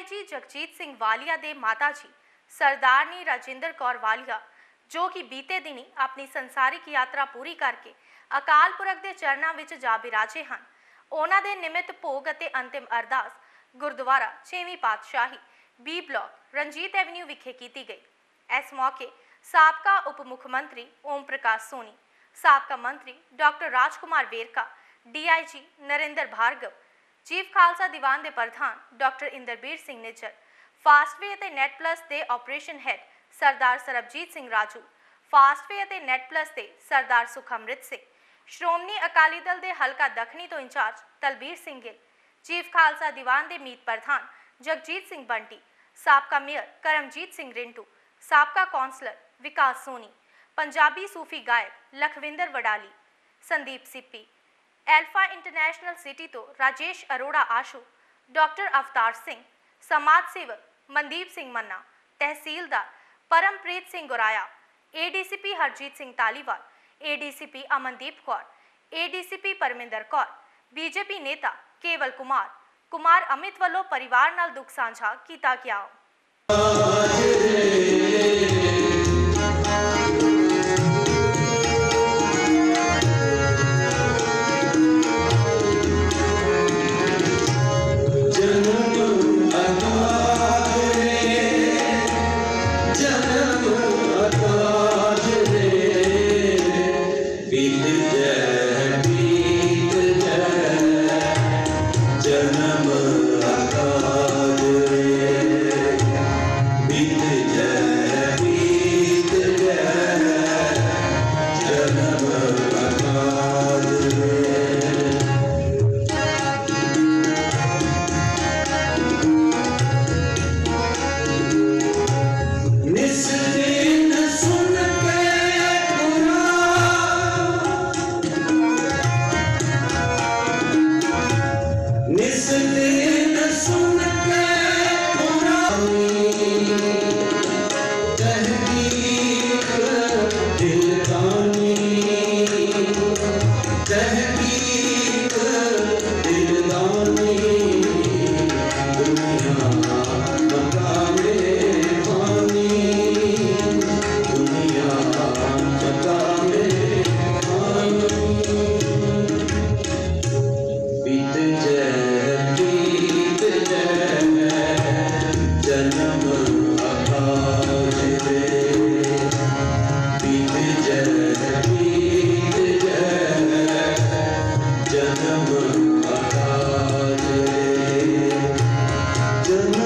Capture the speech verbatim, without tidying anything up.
जी जगजीत सिंह वालिया दे माता जी सरदारनी राजिंदर कौर वालिया जो कि बीते दिनी अपनी संसारिक यात्रा पूरी करके अकाल पुरख के चरणों में जा बिराजे हैं। उन्हां दे निमित्त भोग अते अंतिम अरदास गुरुद्वारा छेवीं पातशाही बी ब्लॉक रंजीत एवेन्यू विखे की गई। इस मौके साबका उप मुख्यमंत्री ओम प्रकाश सोनी, साबका मंत्री doctor Rajkumar Verka, D I G Narendra Bhargav, chief Khalsa Diwan के प्रधान डॉक्टर इंदरबीर सिंह निज्जर, फास्टवे अते नेट प्लस के operation head Sardar Sarbjit Singh Raju, Fastway अते नेट प्लस के सरदार सुखअमृत सिंह, श्रोमणी अकाली दल के हलका दखनी तो इंचार्ज तलबीर सिंह गिल, चीफ खालसा दीवान के मीत प्रधान जगजीत सिंह बंटी, साबका मेयर करमजीत सिंह रिंटू, साबका कौंसलर विकास सोनी, पंजाबी सूफी गायक Lakhwinder Wadali, Sandeep Sippy, alpha international city तो राजेश अरोड़ा आशु, डॉक्टर अवतार सिंह, समाज सेवक Mandeep Singh Manna, tehsildar Parampreet Singh Guraya, A D C P Harjeet Singh Taliwal, A D C P Amandeep Kaur, A D C P Parminder Kaur, BJP नेता केवल कुमार कुमार अमित वालों परिवार नाल दुख साझा किया गया। जन्म